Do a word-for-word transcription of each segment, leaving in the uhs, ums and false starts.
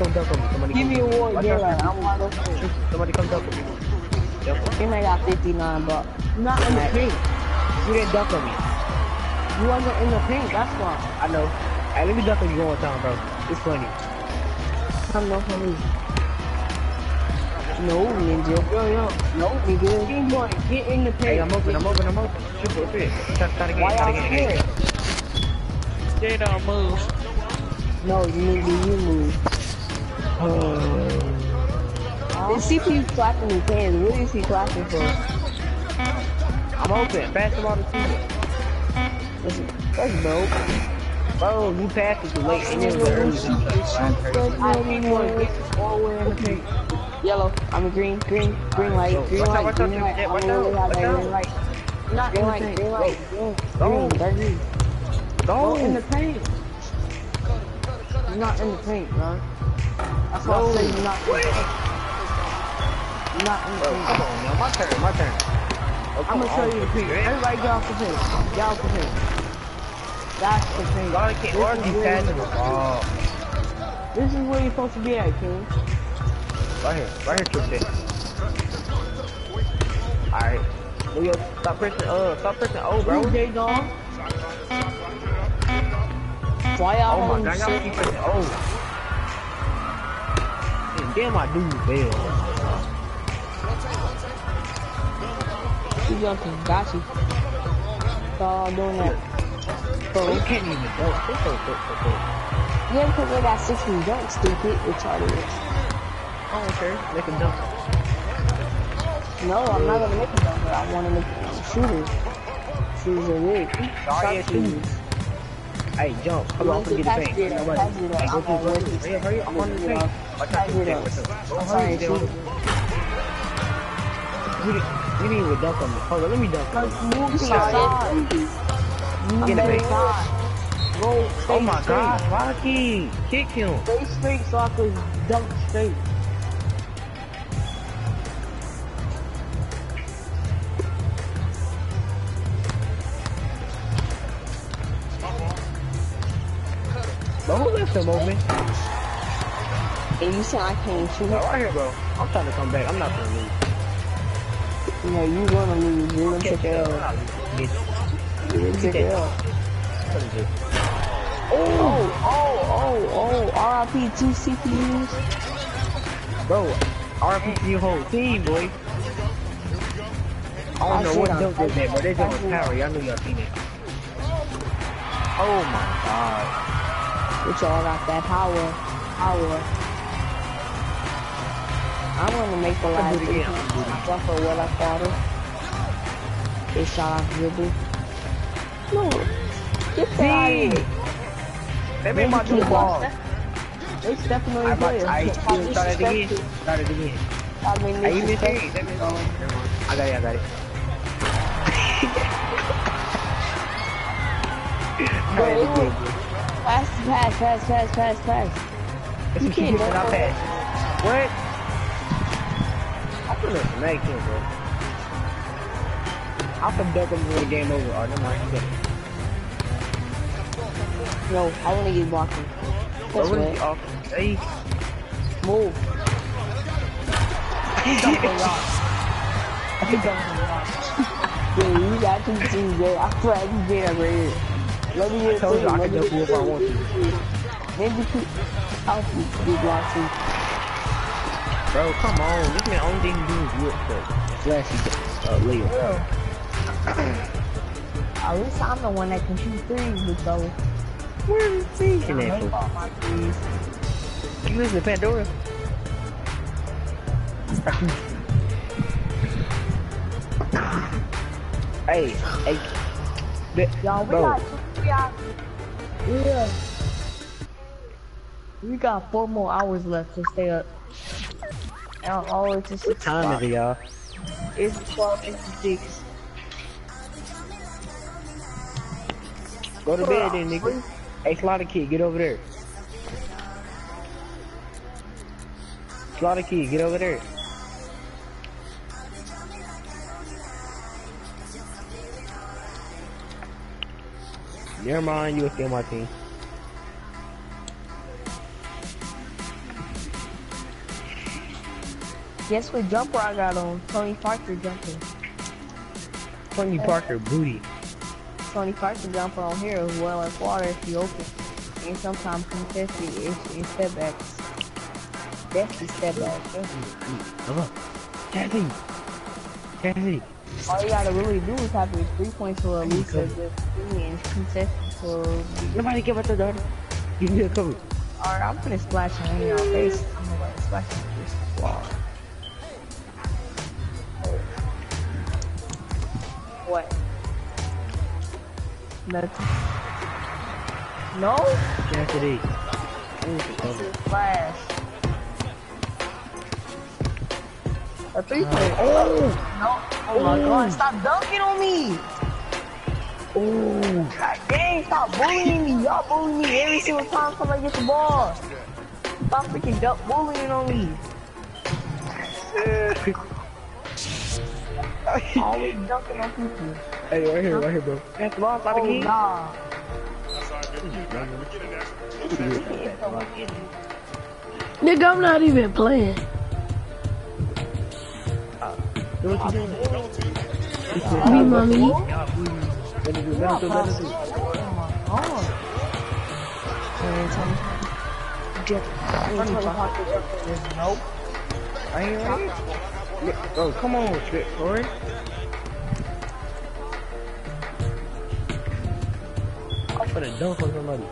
come dunk on me. Somebody Give come me a war, watch yeah, out. like, I'm wide open. Somebody come dunk on me. Yep. Him I got fifty-nine, but not in the paint. You didn't dunk on me. You wasn't in the paint, that's why. I know. Hey, let me dunk on you one more time, bro. It's funny. Come no for me. No, ninja. Yo, yo. No, nigga. Game boy, get in the paint. Hey, I'm open, I'm open, I'm open. Shoot for a fit. Start, start again, Why start y'all again. scared? They don't move. No, you need to you move. Oh. The C P U clapping his hands. What is he clapping for? I'm open. Pass the ball to team. Listen, that's dope. Bro, you passed it too late. And it was early. I need more get all the way in the paint. Yellow. I'm a green. Green. Green light. Green light. Watch out, Green light. watch I'm out, a watch out. green light. Not green light. Green light. Green. Go. Green. Green. Go. Go in the paint. You're not in the paint, man. That's why I say you're not in the paint. You're not in the paint. Come on, now. My turn, my turn. Oh, I'm gonna show you the paint. Everybody get off the paint. Get off the paint. That's the paint. Y'all can't already pass the ball. This is where you're supposed to be at, King. Right here, right here, Tristan. Alright. Well, yo, stop pressing, uh, stop pressing O, bro. J dog. Why y'all Oh my god, y'all keep pressing O. Damn, my dude failed. Keep jumping, got you. Stop doing that. Bro, you can't even dunk. It's so quick, so quick. Yeah, because they got sixteen dunks, stupid, retarded. I don't care. Make a dunk. No, I'm not gonna make a dunk, but I want to make a shooter. Shooters are weird. Sorry, it's shooters. Hey, jump. Come on, I'm gonna get the paint. Nobody. Hey, go to the paint. Hurry up, hurry up. I'm on the paint. Watch out, you can't. I'm sorry, stay on the You didn't, you didn't even dunk on me. Hold on, let me dunk on you. Move inside. Get the paint. Go Oh my god, Rocky! Kick him! Stay straight so I can dunk straight. Bro, who left him open? And you said I can't shoot. Bro, right here, bro. I'm trying to come back. I'm not gonna lose. You know, you gonna lose. You're gonna take it out. You're gonna take it out. Oh, oh, oh, oh, R I P two C P Us. Bro, R I P to your whole team, boy. I don't I know see what them. dunk is that, but they doing power. Y'all know y'all seen it. Oh my god. Which y'all got that power. Power. I'm gonna make the last do it again. jump for what I thought of. They shot off dribble. No. Get that out of here. They made my two balls. They stepping on I your about player. I started again. Started again. I mean, I even this say is that means I got it, I got it. Bro, it was pass, pass, pass, pass, pass, pass. That's You what you can't get when I dunk pass. What? I'm gonna smack him, bro. I'm gonna dunk him when the game over. Oh, never mind. He's good. No, I wanna get blocking. Bro, That's what is right. he off? Hey. Move. He dunked a lot. He dunked a lot. Yeah, you got two teams, bro. I feel like you get over here. Let me I get told three. you I Let could me dunk get you if I want to. three. Maybe two. I'll be blocking. Bro, come on. This man only thing he do is whip quick. Flashy, uh, Leo. At least I'm the one that can shoot threes with those. Where is he? In I that make all my threes. You listen to Pandora? Hey, hey. Y'all, we Bro. got two, we got, yeah. We got four more hours left to stay up. And all the way to six What time is it, y'all? It's twelve fifty-six. Go to bed then, nigga. Hey, Slaughter Kid, get over there. Slaughter Kid, get over there. Never mind, you will stay on my team. Guess what jumper I got on? Tony Parker jumper. Tony Parker booty. Tony Parker jumper on here as well as water if you open. And sometimes contested is in step backs. That's the step back. Come on. Cassie. Cassie. All you gotta really do is have your three points or at least a good three and contested for. Nobody give us the daughter. Give me a cover. Alright, I'm gonna splash on your face. I'm gonna splash on this wall. What? Nothing. No? Yes, it is. This is flash. A three point. Oh! No. Oh my Oh. god, stop dunking on me! Oh! God dang, stop bullying me. Y'all bully me every single time somebody gets the ball. Stop freaking dunk bullying on me. Always dunking on people. Hey, right here, right here, bro. Pass the ball, stop Oh, the key. nah. Nigga, I'm not even playing. Do what you doing? Me, mommy. Y'all, please. Let me do, let me do, let me do. Oh my god. Nope. I ain't right. Oh, come on, shit, Corey. I'm finna dunk on somebody.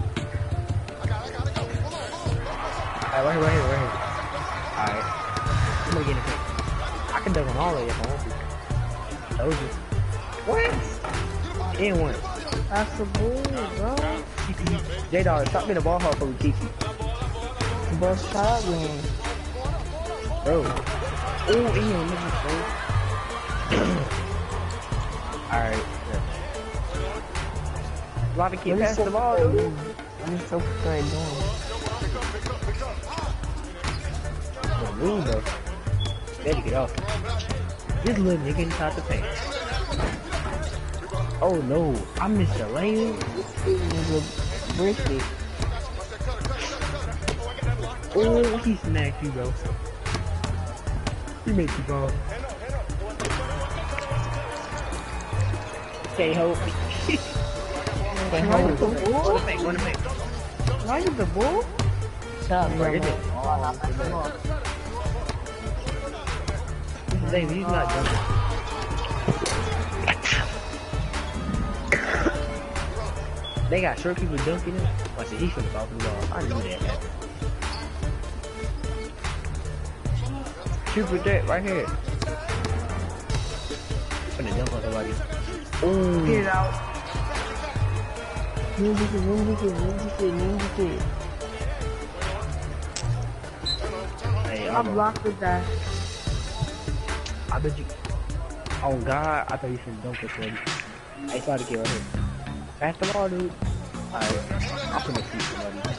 Alright, right here, right here, right here. Alright. I'm gonna get in it. I can dunk on all of you if I want to. Told you. What? In one. That's the bull, bro. J-Dog, stop being a ball hog for we keep you. Bro, shut up, man. Bro. Oh, in, nigga, bro. Alright. Yeah. Lava kid, pass the ball, dude. I'm so good doing. Move, bro. Better get off. This little nigga inside the paint. Oh no, I missed the lane. Nigga, brisket. Oh, he smacked you, bro. He made you ball. Can't hold me. Can't Why hold you the me. bull? Go to paint, go to paint. Why you the bull? Shut up, Bro, bro. is it? David, he's not jumping. They got short people dunking him. Watch it, he's finna fall through the wall. I knew that happened. Shoot with that right here. Finna dunk on somebody. Ooh. Get it out. Ninja kid, ninja kid, ninja kid, ninja kid. Hey, I I'm blocked with that. I bet you. Oh God, I thought you should dunk it already. I saw the kid right here. Pass the ball, dude. Alright, I'm finna shoot somebody.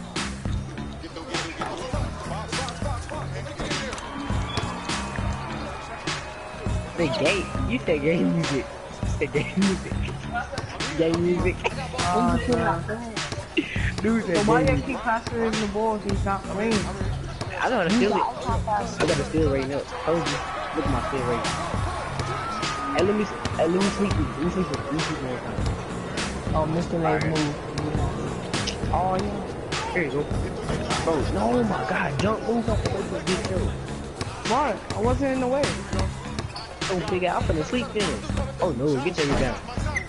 The gay, you said gay music. The gay music. Gay music. Oh, yeah. Dude said So why gay you music. keep passing in the balls? He's not playing. I gotta steal it. I gotta steal right now. Told you. Look at my steal rate. Hey, let me, hey, let me sleep you. Let me sleep you. Let me sleep you one time. Oh, Mister Mays move. Oh yeah. Here you go. Bro, no, my God, jump, move up the way to get killed. Why? I wasn't in the way. Oh, big ass, I'm finna sleep then. Oh no, get that rebound.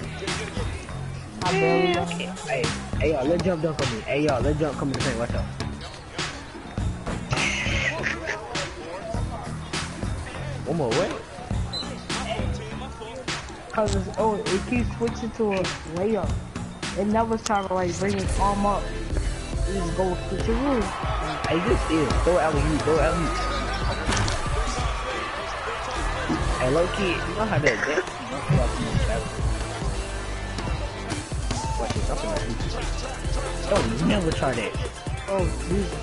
I barely know. Hey, hey y'all, let jump dunk on me. Hey y'all, let jump come in the paint. Watch out. One more way. Cause it's, oh, it keeps switching to a layup. It never try to like bring its arm up. You just go to the room. Hey, this is throw alley oop, throw alley oop. Hey, low key, you know how that dance? Watch this, I'm finna shoot you. Don't never try that. Oh, Jesus.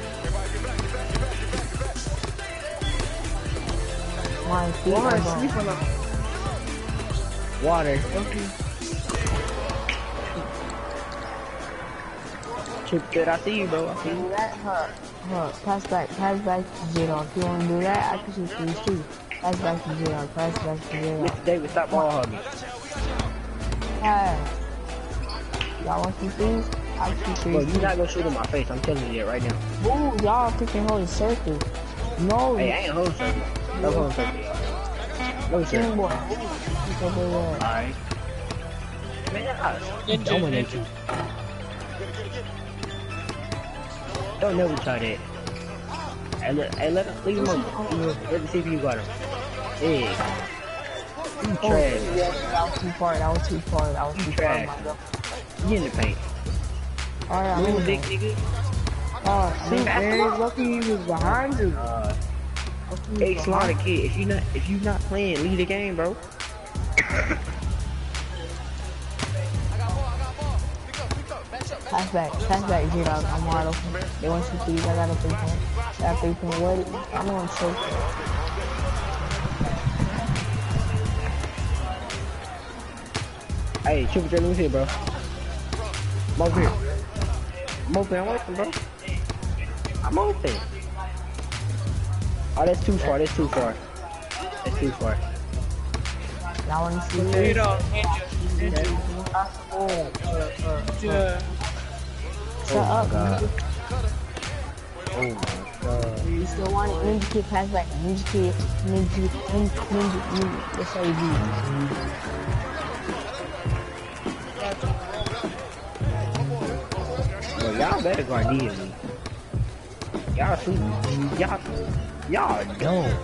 My feet Why? are gone. Sleep on the water. Okay. Chip good, I see you, bro. I see you. That hurt. Look, pass back, pass back to zero. If you want to do that, I can shoot threes too. Pass back to zero, pass back to zero. Mister Davis, stop ball hugging. Pass. Y'all want some threes? I can shoot Bro, threes you too. not gonna shoot in my face. I'm telling you that right now. Ooh, y'all freaking holding circle. No, Hey, I ain't holding circle. No holding circle, y'all. No King circle. boy. Alright. Man, I dominate you. Don't never try that. Hey, let, hey, let him leave him open. Let me see if you got him. Yeah. You Oh, trash. yeah, that was too far, that was too far, that was You too trash. far, my girl. You in the paint. Alright, I'm Move, in big there. nigga. Oh, see, man, lucky he was behind you. Uh, Lucky he hey, was Slaughter behind kid, if you not if you not playing, leave the game, bro. Pass back, pass back, zero. I'm wide open. They want you threes, I got a three point. I got a three point, what? I'm on choke. Hey, Triple J, let me see it, bro. I'm over here. I'm open, I'm open, bro. I'm open. Oh, that's too far, that's too far. That's too far. Y'all want to see You this? know, ninja, Oh, ninja. shut up, God. ninja. Oh my god. You still want it? Ninja kid, pass back. Ninja kid, ninja, ninja, ninja, ninja. That's how you do. Bro, y'all better guard me. Y'all shooting. Y'all, y'all dumb.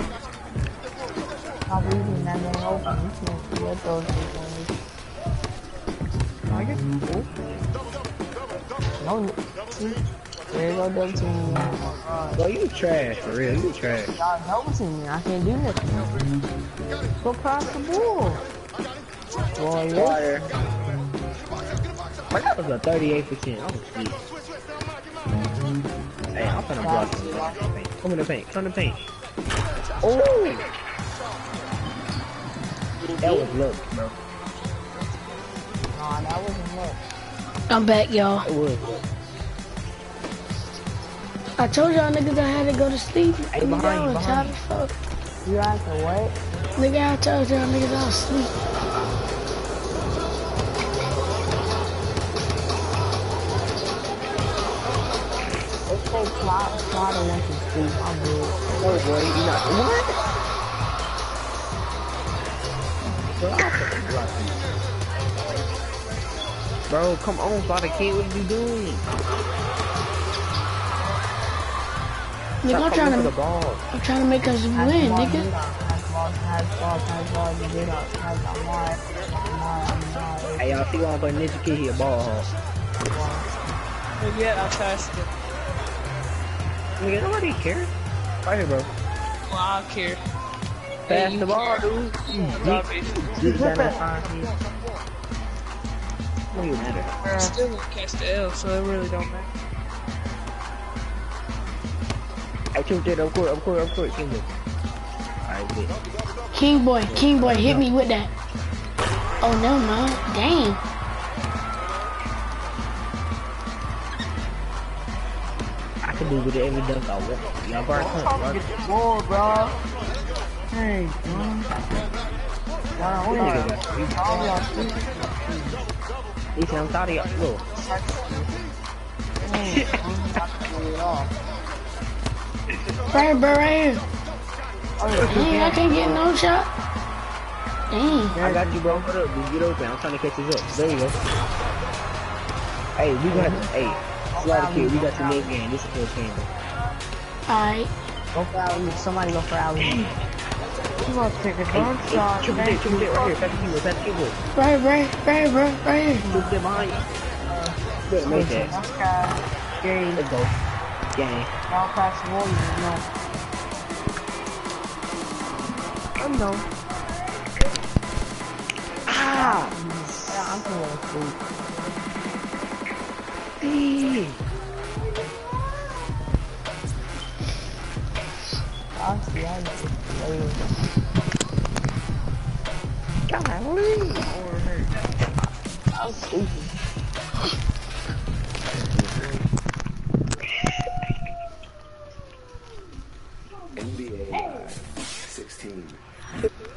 I'll be leaving that man open. You can't see what those things I guess cool. No, see? There you go, double team. Uh, Bro, you trash, for real. You trash. y'all double team me. I can't do nothing. Go cross the ball. Boy, yeah. Water. But that was a thirty-eight percent. Oh, shit. Hey, I'm finna block you. Come in the paint. Come in the paint. Oh! That was luck, bro. Nah, that wasn't luck. I'm back, y'all. It was luck. I told y'all niggas I had to go to sleep. Hey, Nigga, behind I you, was behind tired as fuck. You have to what? Nigga, I told y'all niggas I was asleep. Let's say plot, plot and went to sleep. I'm good. No, boy, you not. What? Bro, I'm finna block you. Bro, come on, Father Kid, what are you doing? Nigga, I'm Stop trying coming for to, the ball. I'm trying to make us Pass win, the ball, nigga. get out. Pass the ball, pass the ball, pass the ball, you get out. Pass the ball, I'm wide, I'm wide. Hey, y'all see why I'm putting Ninja Kid here, ball hall. But yet I passed it. Nigga, nobody cares. Right here, bro. Well, I don't care. Pass Hey, you the ball, care. dude. Stop it. Deep down that fine kid. What do you matter? I still didn't catch the L, so it really don't matter. I took it, of course, of course, of course, King Boy. Alright, good. King boy, King boy, hit me with that. Oh, no, man. Damn. I can do with it every dunk I want. Y'all bar come, Come bar. get the ball, bro. Hey, man. Wow, hold This on. nigga got three. All y'all sleep. He said, I'm tired of y'all. Look. Right, bro, right here. Oh, yeah, Dang, I can't get no shot. Dang. I got you, bro. Hold up, dude. Get open. I'm trying to catch this up. There you go. Hey, we got, hey, Slaughter Kid, we got the next game. This is for King. Alright. Go for alley. Somebody go for alley. You want to take a Hey, dunk hey, shot, triple man. J, triple J, right here. Pass the keyboard, pass the keyboard. Right, right, right, bro, right here. Triple J behind you. You better make that. Okay. Game. Let's go. Gang. Y'all pass the ball, you know. I know. Ah! Yeah, I'm feeling food. Hey. Honestly, I just played. Golly. I'm stupid. N B A Live sixteen.